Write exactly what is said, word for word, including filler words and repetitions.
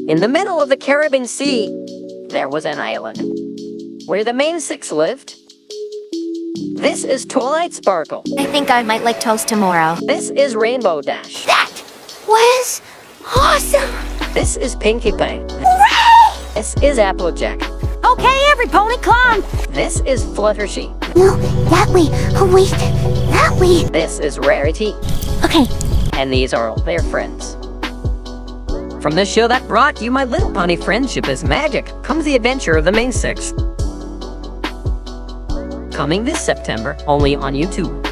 In the middle of the Caribbean Sea, there was an island where the main six lived. This is Twilight Sparkle. I think I might like toast tomorrow. This is Rainbow Dash. That was awesome! This is Pinkie Pie. Hooray! This is Applejack. Okay, every pony climb! This is Fluttershy. No, that way. Oh, wait. That way. This is Rarity. Okay. And these are all their friends. From the show that brought you My Little Pony Friendship is Magic comes the adventure of the main six. Coming this September, only on YouTube.